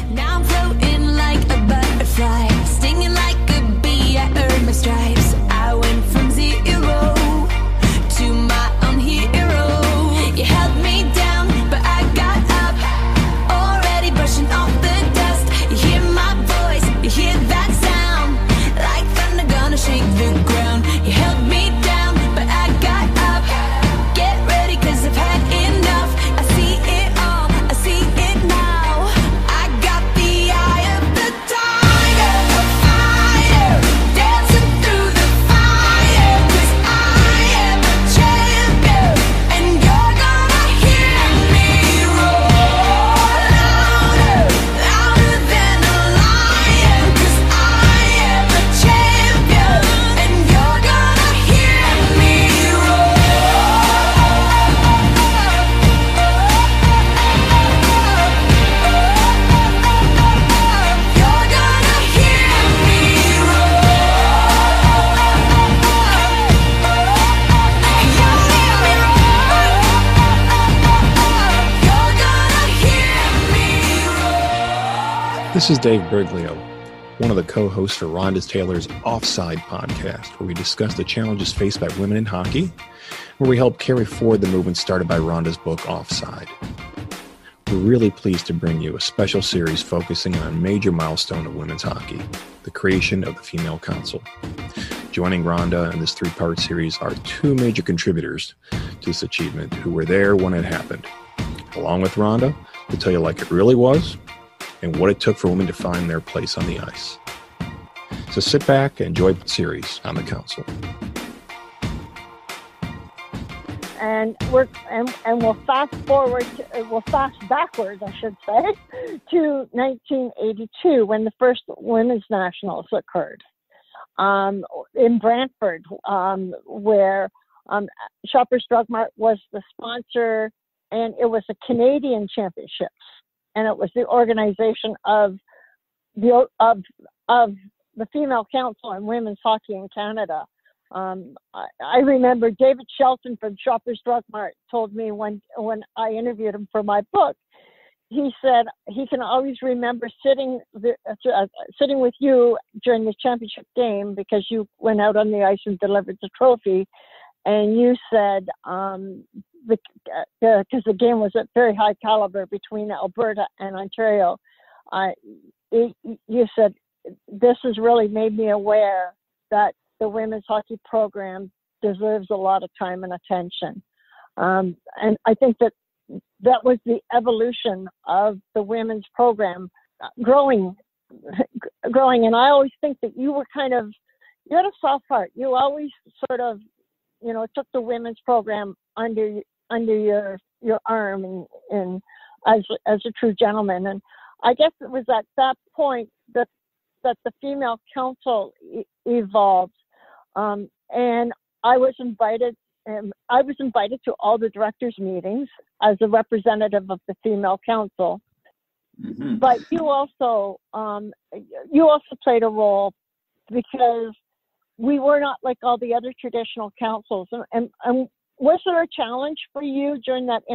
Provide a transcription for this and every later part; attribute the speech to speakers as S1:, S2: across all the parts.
S1: Now I'm floating like a butterfly, stinging like a bee. I earned my stripes. I went from zero to my own hero. You held me down, but I got up. Already brushing off the dust. You hear my voice, you hear that sound, like thunder gonna shake the ground. You held me down, but I got up. Get ready, 'cause I've had enough. I see it all, I see it now. I got the eye of the tiger, a fighter, dancing through the fire. 'Cause I am a champion, and you're gonna hear me roar louder, louder than a lion. 'Cause I am a champion, and you're gonna hear me roar. You're gonna hear me roar.
S2: This is Dave Berglio, one of the co-hosts for Rhonda Taylor's OFFSIDE podcast, where we discuss the challenges faced by women in hockey, where we help carry forward the movement started by Rhonda's book, OFFSIDE. We're really pleased to bring you a special series focusing on a major milestone of women's hockey, the creation of the Female Council. Joining Rhonda in this three-part series are two major contributors to this achievement who were there when it happened, along with Rhonda to tell you like it really was and what it took for women to find their place on the ice. So sit back and enjoy the series on the Council.
S3: And we'll fast forward, we'll fast backwards, I should say, to 1982 when the first women's nationals occurred in Brantford, where Shoppers Drug Mart was the sponsor, and it was a Canadian championships, and it was the organization of the Female Council and Women's Hockey in Canada. I remember David Shelton from Shoppers Drug Mart told me when I interviewed him for my book, he said he can always remember sitting with you during the championship game, because you went out on the ice and delivered the trophy, and you said, because the game was at very high caliber between Alberta and Ontario, you said, this has really made me aware that the women's hockey program deserves a lot of time and attention. And I think that was the evolution of the women's program growing. And I always think that you had a soft heart. You always sort of, took the women's program under your arm and as a true gentleman. And I guess it was at that point that the Female Council evolved. And I was invited to all the directors' meetings as a representative of the Female Council. Mm-hmm. But you also played a role, because we were not like all the other traditional councils. And was there a challenge for you during that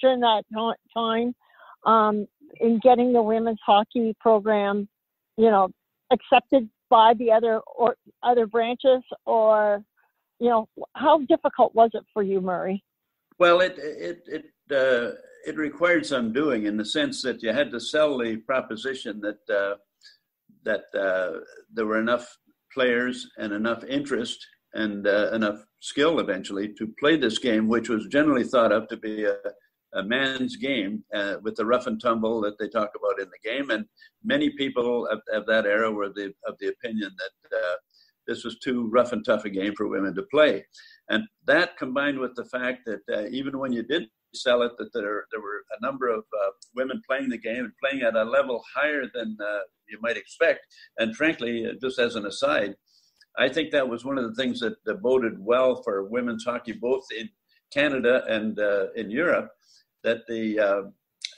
S3: time in getting the women's hockey program, accepted by the other branches, or how difficult was it for you, Murray?
S4: Well, it required some doing, in the sense that you had to sell the proposition that there were enough players and enough interest and enough skill eventually to play this game, which was generally thought of to be a man's game, with the rough and tumble that they talk about in the game. And many people of that era were of the opinion that this was too rough and tough a game for women to play. And that, combined with the fact that even when you did sell it, that there were a number of women playing the game and playing at a level higher than you might expect. And frankly, just as an aside, I think that was one of the things that boded well for women's hockey, both in Canada and in Europe, that the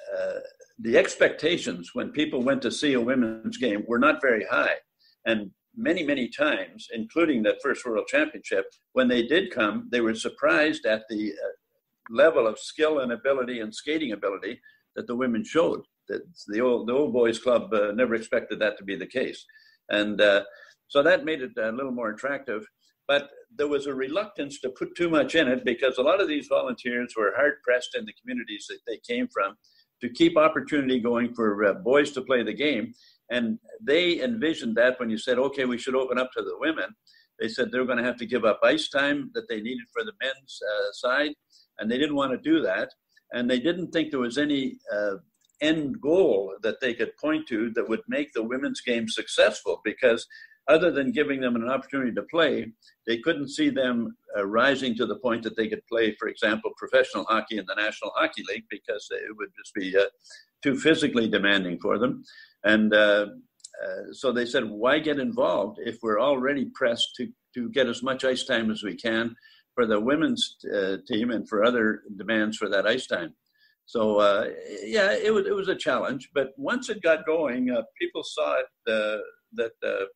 S4: expectations when people went to see a women's game were not very high. And many, many times, including that first World Championship, when they did come, they were surprised at the level of skill and ability and skating ability that the women showed. the old boys club never expected that to be the case. And so that made it a little more attractive. But there was a reluctance to put too much in it because a lot of these volunteers were hard-pressed in the communities that they came from to keep opportunity going for boys to play the game. And they envisioned that when you said, okay, we should open up to the women, they said they were going to have to give up ice time that they needed for the men's side, and they didn't want to do that. And they didn't think there was any end goal that they could point to that would make the women's game successful, because other than giving them an opportunity to play, they couldn't see them rising to the point that they could play, for example, professional hockey in the National Hockey League, because it would just be too physically demanding for them. And so they said, why get involved if we're already pressed to get as much ice time as we can for the women's team and for other demands for that ice time. So, it was a challenge. But once it got going, people saw it, that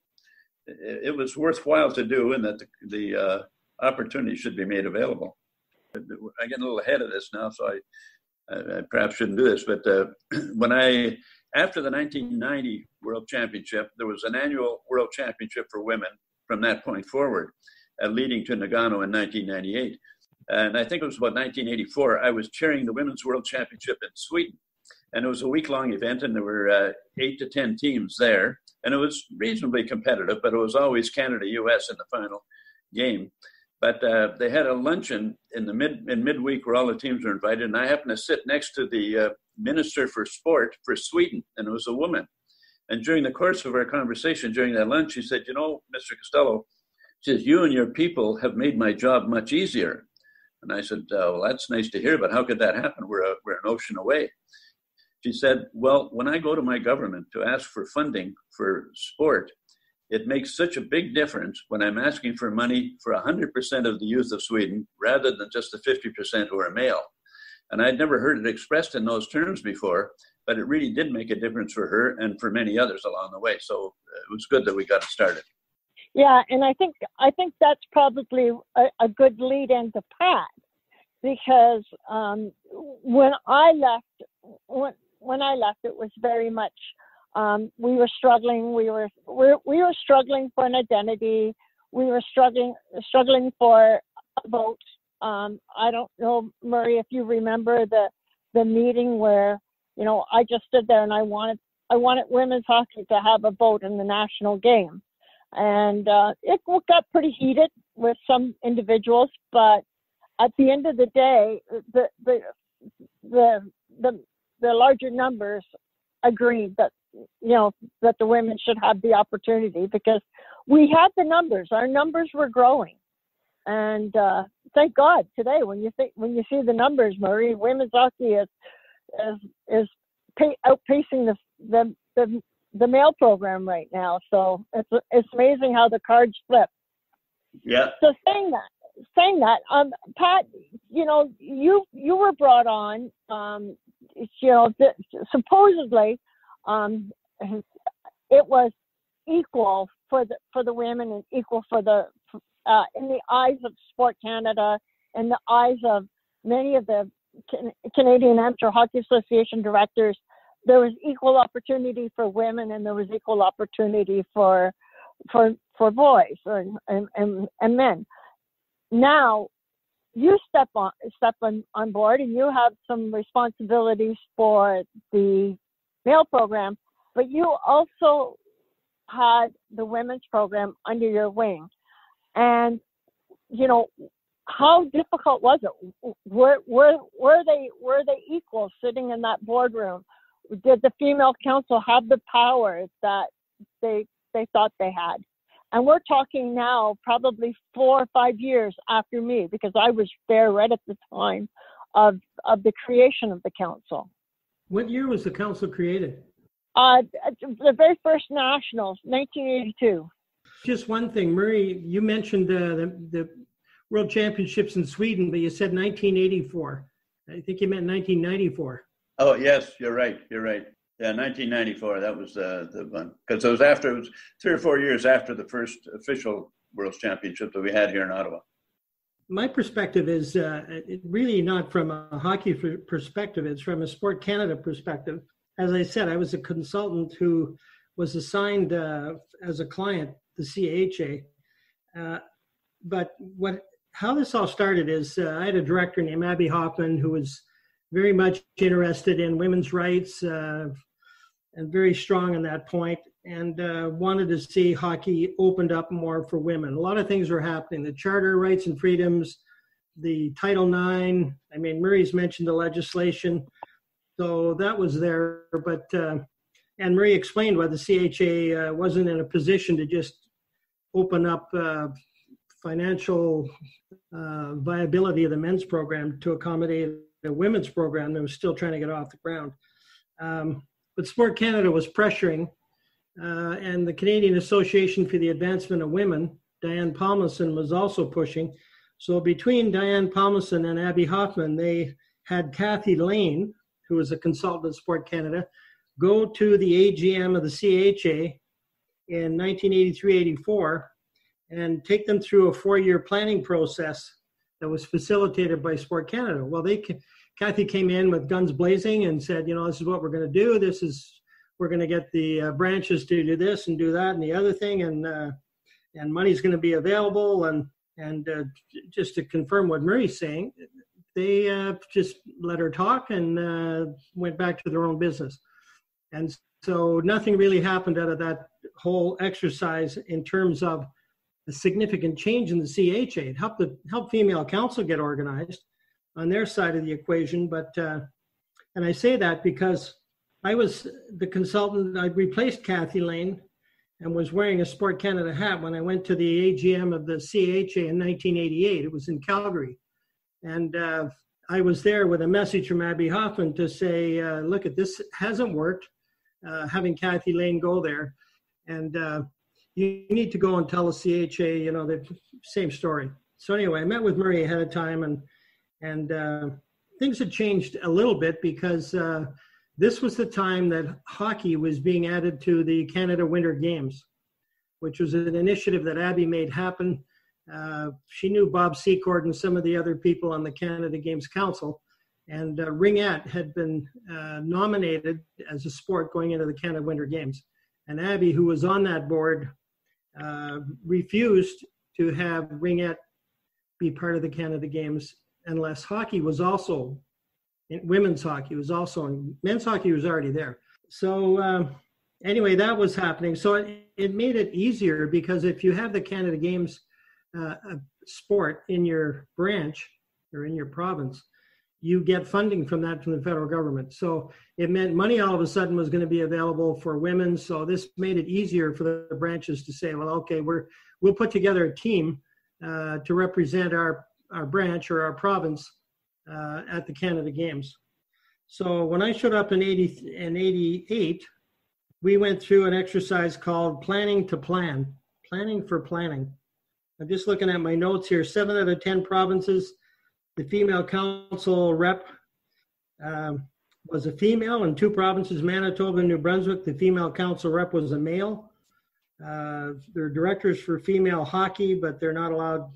S4: it was worthwhile to do, and that the opportunity should be made available. I get a little ahead of this now, so I perhaps shouldn't do this. But after the 1990 World Championship, there was an annual World Championship for women from that point forward, leading to Nagano in 1998. And I think it was about 1984, I was chairing the Women's World Championship in Sweden. And it was a week-long event, and there were 8 to 10 teams there. And it was reasonably competitive, but it was always Canada-US in the final game. But they had a luncheon in midweek where all the teams were invited, and I happened to sit next to the Minister for Sport for Sweden, and it was a woman. And during the course of our conversation during that lunch, she said, Mr. Costello, she says, you and your people have made my job much easier. And I said, well, that's nice to hear, but how could that happen? We're an ocean away. She said, well, when I go to my government to ask for funding for sport, it makes such a big difference when I'm asking for money for 100% of the youth of Sweden rather than just the 50% who are male. And I'd never heard it expressed in those terms before, but it really did make a difference for her and for many others along the way. So it was good that we got it started.
S3: Yeah, and I think that's probably a good lead into Pat, because when I left, it was very much we were struggling. We were struggling for an identity. We were struggling for a vote. I don't know, Murray, if you remember the meeting where I just stood there and I wanted women's hockey to have a vote in the national game, and it got pretty heated with some individuals, but at the end of the day, the larger numbers agreed that that the women should have the opportunity, because we had the numbers. Our numbers were growing, and thank God today when you see the numbers, Murray, women's hockey is outpacing the male program right now. So it's amazing how the cards flip.
S4: Yeah.
S3: So saying that, Pat, you were brought on, supposedly, it was equal for the women and equal for the in the eyes of Sport Canada, in the eyes of many of the Canadian Amateur Hockey Association directors. There was equal opportunity for women, and there was equal opportunity for boys and men. Now you step on board, and you have some responsibilities for the male program, but you also had the women's program under your wing. And how difficult was it? Were they equal sitting in that boardroom? Did the female council have the power that they thought they had? And we're talking now probably 4 or 5 years after me, because I was there right at the time of the creation of the council.
S5: What year was the council created?
S3: The very first nationals, 1982.
S5: Just one thing, Murray, you mentioned the World Championships in Sweden, but you said 1984. I think you meant 1994.
S4: Oh, yes, you're right. Yeah, 1994, that was the one. Because it was 3 or 4 years after the first official World Championship that we had here in Ottawa.
S5: My perspective is really not from a hockey perspective. It's from a Sport Canada perspective. as I said, I was a consultant who was assigned as a client, the CHA. But how this all started is I had a director named Abby Hoffman who was very much interested in women's rights and very strong on that point, and wanted to see hockey opened up more for women. A lot of things were happening. The Charter of Rights and Freedoms, the Title IX. I mean, Murray's mentioned the legislation. So that was there. But, and Murray explained why the CHA wasn't in a position to just open up financial viability of the men's program to accommodate a women's program that was still trying to get off the ground. But Sport Canada was pressuring, and the Canadian Association for the Advancement of Women, Diane Palmason, was also pushing. So between Diane Palmason and Abby Hoffman, they had Kathy Lane, who was a consultant at Sport Canada, go to the AGM of the CHA in 1983-84 and take them through a 4-year planning process that was facilitated by Sport Canada. Well, Kathy came in with guns blazing and said, you know, this is what we're going to do. We're going to get the branches to do this and do that and the other thing, and money's going to be available. And just to confirm what Murray's saying, they just let her talk and went back to their own business. And so nothing really happened out of that whole exercise in terms of a significant change in the CHA. It helped Female Council get organized on their side of the equation. But, and I say that because I was the consultant. I replaced Kathy Lane and was wearing a Sport Canada hat when I went to the AGM of the CHA in 1988. It was in Calgary. And I was there with a message from Abby Hoffman to say, look, this hasn't worked, having Kathy Lane go there. And you need to go and tell the CHA, you know, the same story. So anyway, I met with Murray ahead of time, and things had changed a little bit because this was the time that hockey was being added to the Canada Winter Games, which was an initiative that Abby made happen. She knew Bob Secord and some of the other people on the Canada Games Council, and ringette had been nominated as a sport going into the Canada Winter Games. And Abby, who was on that board, refused to have ringette be part of the Canada Games unless hockey was also, women's hockey was also, and men's hockey was already there. So anyway, that was happening. So it made it easier because if you have the Canada Games sport in your branch or in your province, you get funding from that from the federal government. So it meant money all of a sudden was going to be available for women. So this made it easier for the branches to say, well, okay, we'll put together a team to represent our branch or our province at the Canada Games. So when I showed up in 88, we went through an exercise called planning to plan, planning for planning. I'm just looking at my notes here. 7 out of 10 provinces, the female council rep was a female. In 2 provinces, Manitoba and New Brunswick, the female council rep was a male. They're directors for female hockey, but they're not allowed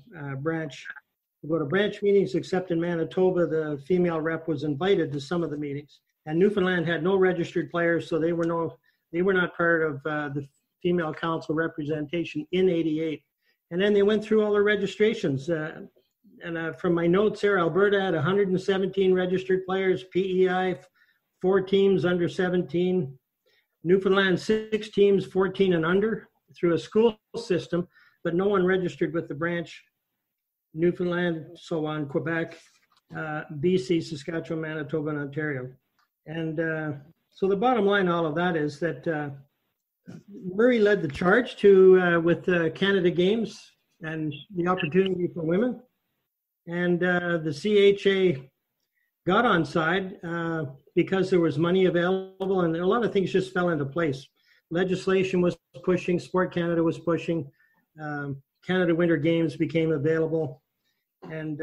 S5: to go to branch meetings, except in Manitoba, the female rep was invited to some of the meetings. And Newfoundland had no registered players, so they were not part of the female council representation in 88. And then they went through all the registrations. And from my notes here, Alberta had 117 registered players, PEI, 4 teams under 17, Newfoundland 6 teams, 14 and under, through a school system, but no one registered with the branch. Newfoundland, so on, Quebec, BC, Saskatchewan, Manitoba, and Ontario. And so the bottom line, all of that is that Murray led the charge with Canada Games and the opportunity for women. And the CHA got on side because there was money available, and a lot of things just fell into place. Legislation was pushing, Sport Canada was pushing, Canada Winter Games became available, and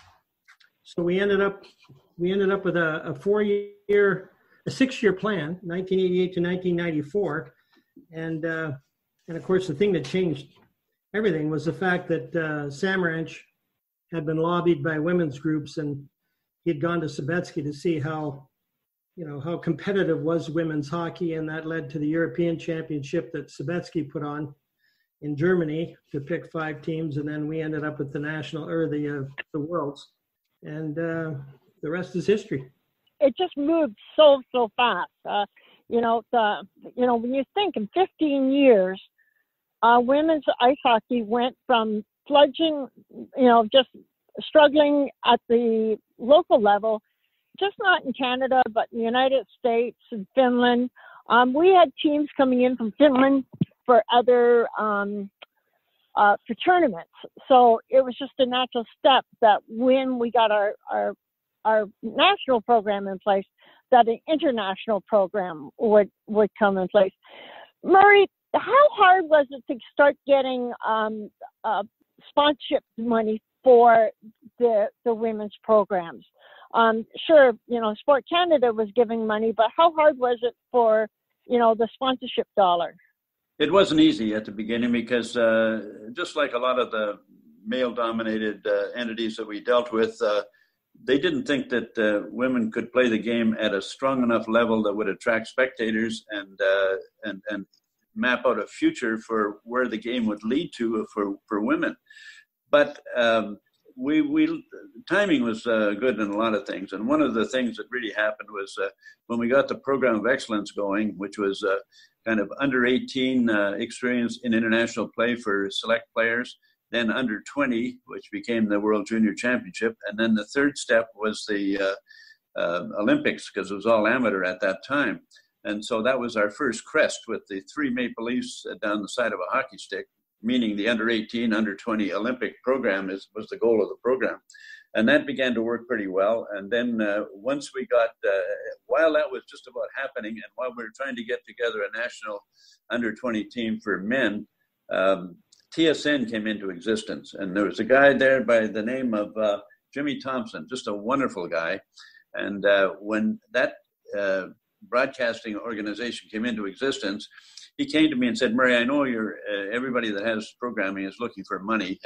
S5: so we ended up with a 6-year plan, 1988 to 1994, and of course the thing that changed everything was the fact that Samaranch had been lobbied by women's groups, and he'd gone to Sabetsky to see how how competitive was women's hockey, and that led to the European Championship that Sabetsky put on in Germany to pick 5 teams, and then we ended up with the national or the Worlds, and the rest is history.
S3: It just moved so fast. When you think in 15 years, women's ice hockey went from sludging, just struggling at the local level, just not in Canada, but in the United States and Finland. We had teams coming in from Finland for other for tournaments. So it was just a natural step that when we got our national program in place, that an international program would come in place. Murray, how hard was it to start getting sponsorship money for the women's programs? Sure, Sport Canada was giving money, but how hard was it for, the sponsorship dollar?
S4: It wasn't easy at the beginning because just like a lot of the male-dominated entities that we dealt with, they didn't think that women could play the game at a strong enough level that would attract spectators and map out a future for where the game would lead to for women. But we timing was good in a lot of things. And one of the things that really happened was when we got the Program of Excellence going, which was kind of under 18 experience in international play for select players, then under 20, which became the World Junior Championship. And then the third step was the Olympics, because it was all amateur at that time. And so that was our first crest with the 3 maple leafs down the side of a hockey stick, meaning the under 18, under 20 Olympic program was the goal of the program. And that began to work pretty well. And then once we got, while that was just about happening, and while we were trying to get together a national under 20 team for men, TSN came into existence. And there was a guy there by the name of Jimmy Thompson, just a wonderful guy. And when that broadcasting organization came into existence, he came to me and said, Murray, I know everybody that has programming is looking for money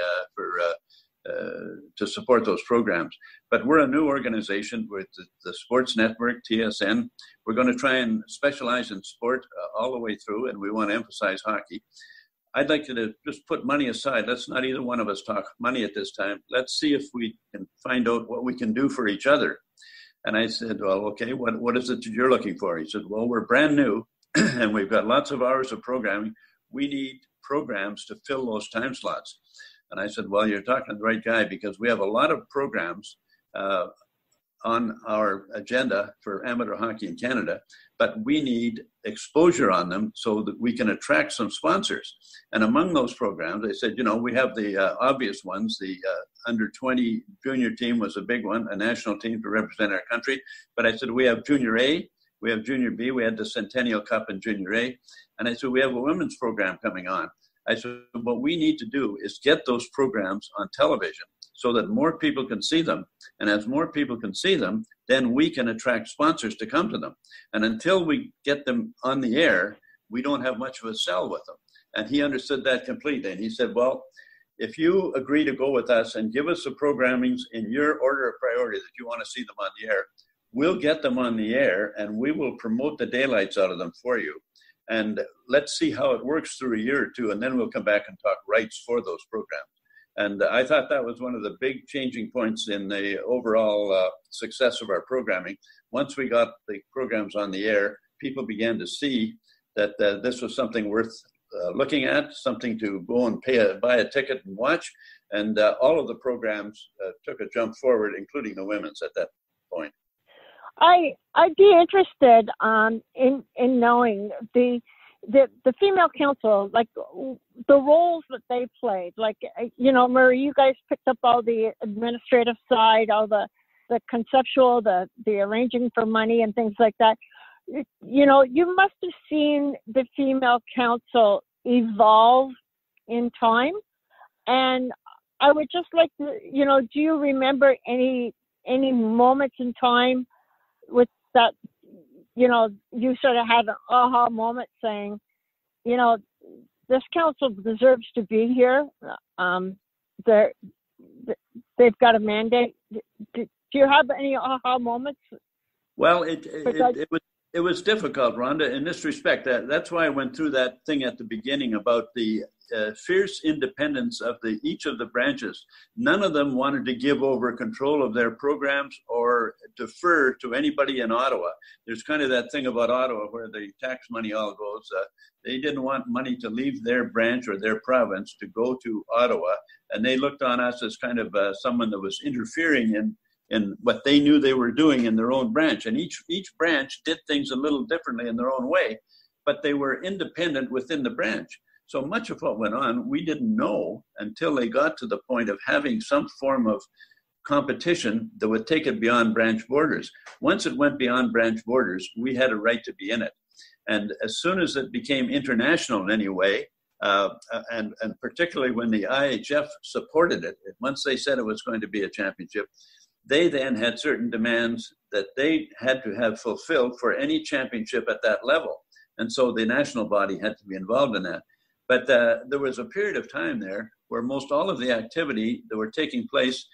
S4: to support those programs. But we're a new organization with the Sports Network, TSN. We're going to try and specialize in sport all the way through, and we want to emphasize hockey. I'd like you to just put money aside. Let's not either one of us talk money at this time. Let's see if we can find out what we can do for each other. And I said, well, okay, what is it that you're looking for? He said, well, we're brand new and we've got lots of hours of programming. We need programs to fill those time slots. And I said, well, you're talking to the right guy, because we have a lot of programs on our agenda for amateur hockey in Canada, but we need exposure on them so that we can attract some sponsors. And among those programs, they said, we have the obvious ones. The under 20 junior team was a big one, a national team to represent our country. But I said, we have junior A, we have junior B, we had the Centennial Cup in junior A. And I said, we have a women's program coming on. I said, what we need to do is get those programs on television so that more people can see them. And as more people can see them, then we can attract sponsors to come to them. And until we get them on the air, we don't have much of a sell with them. And he understood that completely. And he said, well, if you agree to go with us and give us the programmings in your order of priority that you want to see them on the air, we'll get them on the air and we will promote the daylights out of them for you. And let's see how it works through a year or two, and then we'll come back and talk rights for those programs. And I thought that was one of the big changing points in the overall success of our programming. Once we got the programs on the air, people began to see that this was something worth looking at, something to go and buy a ticket and watch. And all of the programs took a jump forward, including the women's at that point.
S3: I'd be interested in knowing the female council, like the roles that they played. Like, Murray, you guys picked up all the administrative side, all the conceptual, the arranging for money and things like that. You must have seen the female council evolve in time. And I would just like to, do you remember any moments in time with that, you sort of had an aha moment saying, this council deserves to be here. They've got a mandate. Do you have any aha moments?
S4: Well, it was difficult, Rhonda, in this respect. That's why I went through that thing at the beginning about the fierce independence of each of the branches. None of them wanted to give over control of their programs or defer to anybody in Ottawa. There's kind of that thing about Ottawa where the tax money all goes. They didn't want money to leave their branch or their province to go to Ottawa, and they looked on us as kind of someone that was interfering in what they knew they were doing in their own branch. And each branch did things a little differently in their own way, but they were independent within the branch. So much of what went on, we didn't know until they got to the point of having some form of competition that would take it beyond branch borders. Once it went beyond branch borders, we had a right to be in it. And as soon as it became international in any way, and particularly when the IHF supported it, once they said it was going to be a championship, they then had certain demands that they had to have fulfilled for any championship at that level. And so the national body had to be involved in that. But there was a period of time there where most all of the activity that were taking place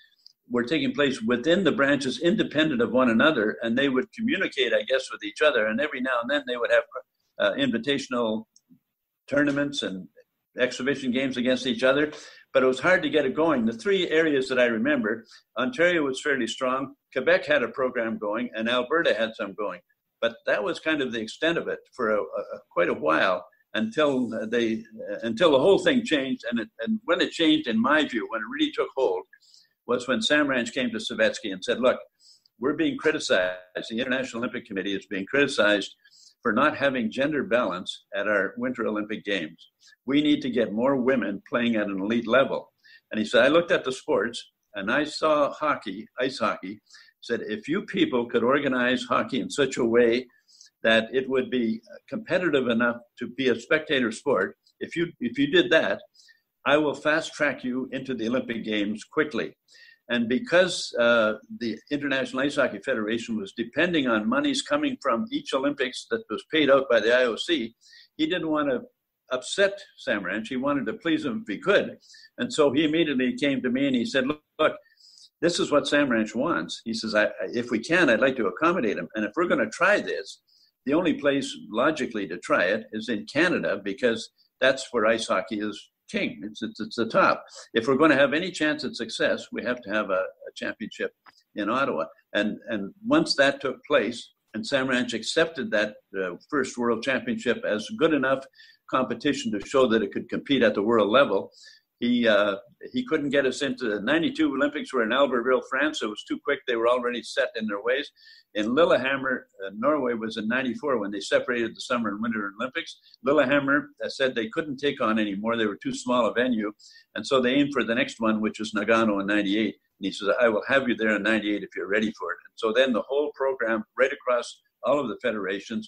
S4: within the branches, independent of one another, and they would communicate, I guess, with each other. And every now and then they would have invitational tournaments and exhibition games against each other. But it was hard to get it going. The three areas that I remember, Ontario was fairly strong, Quebec had a program going, and Alberta had some going. But that was kind of the extent of it for quite a while until the whole thing changed. And when it changed, in my view, when it really took hold, was when Sam Ranch came to Savetsky and said, look, we're being criticized. The International Olympic Committee is being criticized for not having gender balance at our Winter Olympic Games. We need to get more women playing at an elite level. And he said, I looked at the sports and I saw hockey, ice hockey, said, if you people could organize hockey in such a way that it would be competitive enough to be a spectator sport, if you did that, I will fast track you into the Olympic Games quickly. And because the International Ice Hockey Federation was depending on monies coming from each Olympics that was paid out by the IOC, he didn't want to upset Sam Ranch. He wanted to please him if he could. And so he immediately came to me and he said, look, this is what Sam Ranch wants. He says, if we can, I'd like to accommodate him. And if we're going to try this, the only place logically to try it is in Canada, because that's where ice hockey is king. It's the top. If we're going to have any chance at success, we have to have a championship in Ottawa. And once that took place, and Sam Ranch accepted that first World Championship as good enough competition to show that it could compete at the world level, he couldn't get us into the 92 Olympics were in Albertville, France. It was too quick. They were already set in their ways. In Lillehammer, Norway was in 94 when they separated the Summer and Winter Olympics. Lillehammer said they couldn't take on anymore. They were too small a venue. And so they aimed for the next one, which was Nagano in 98. And he says, I will have you there in 98 if you're ready for it. And so then the whole program, right across all of the federations,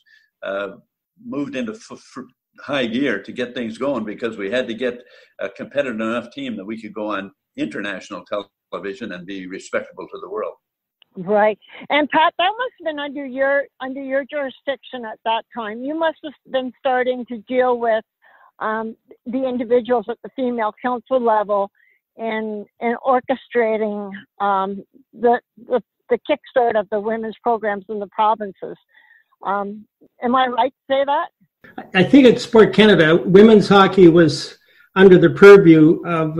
S4: moved into high gear to get things going, because we had to get a competitive enough team that we could go on international television and be respectable to the world.
S3: Right. And Pat, that must have been under your jurisdiction at that time. You must have been starting to deal with the individuals at the female council level and orchestrating the kickstart of the women's programs in the provinces. Am I right to say that?
S5: I think at Sport Canada, women's hockey was under the purview of,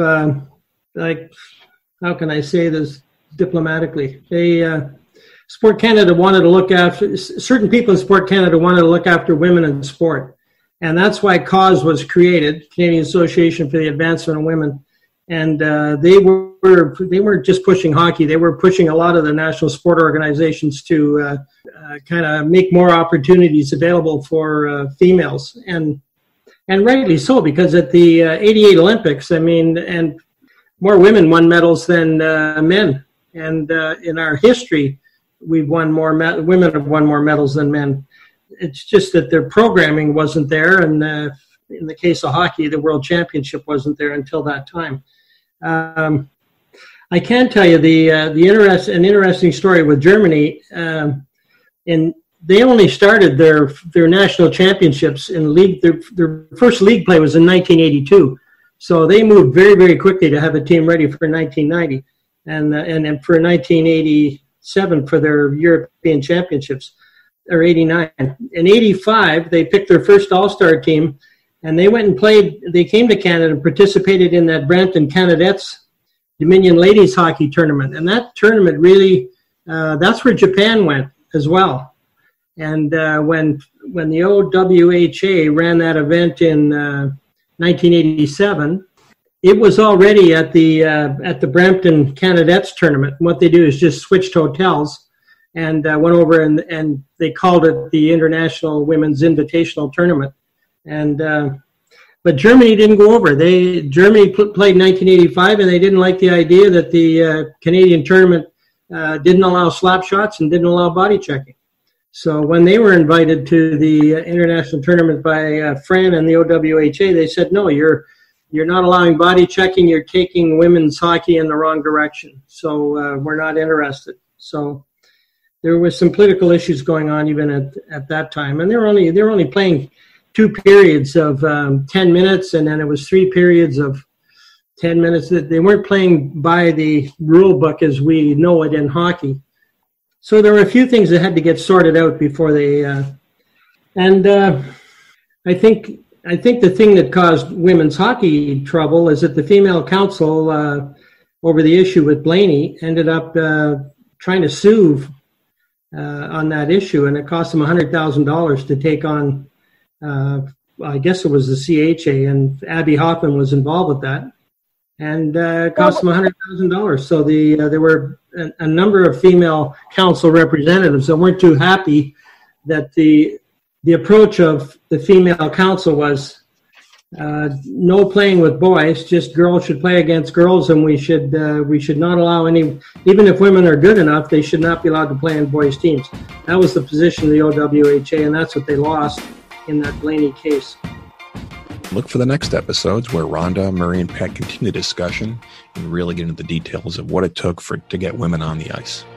S5: how can I say this diplomatically? Sport Canada wanted to look after, certain people in Sport Canada wanted to look after women in sport. And that's why CAUSE was created, Canadian Association for the Advancement of Women. And they weren't just pushing hockey. They were pushing a lot of the national sport organizations to kind of make more opportunities available for females. And rightly so, because at the 88 Olympics, and more women won medals than men. And in our history, women have won more medals than men. It's just that their programming wasn't there. And in the case of hockey, the World Championship wasn't there until that time. I can tell you an interesting story with Germany. And they only started their national championships in league. Their first league play was in 1982. So they moved very, very quickly to have a team ready for 1990. And for 1980, '87 for their European Championships, or '89. In '85, they picked their first All-Star team, and they went and played. They came to Canada and participated in that Brampton Canadettes Dominion Ladies Hockey Tournament, and that tournament really, that's where Japan went as well. And when the OWHA ran that event in 1987, it was already at the Brampton Canadettes tournament. And what they do is just switched hotels and went over and they called it the International Women's Invitational Tournament. And but Germany didn't go over. Germany played in 1985, and they didn't like the idea that the Canadian tournament didn't allow slap shots and didn't allow body checking. So when they were invited to the international tournament by Fran and the OWHA, they said, no, you're not allowing body checking. You're taking women's hockey in the wrong direction. So we're not interested. So there was some political issues going on even at that time, and they were only playing 2 periods of 10 minutes, and then it was 3 periods of 10 minutes. They weren't playing by the rule book as we know it in hockey. So there were a few things that had to get sorted out before they. I think the thing that caused women's hockey trouble is that the female council, over the issue with Blaney, ended up trying to sue on that issue, and it cost them $100,000 to take on. I guess it was the CHA, and Abby Hoffman was involved with that, and it cost them $100,000. So there were a number of female council representatives that weren't too happy that the approach of the female council was no playing with boys, just girls should play against girls, and we should not allow any, even if women are good enough, they should not be allowed to play in boys' teams. That was the position of the OWHA, and that's what they lost in that Blaney case.
S2: Look for the next episodes where Rhonda, Murray, and Pat continue the discussion and really get into the details of what it took to get women on the ice.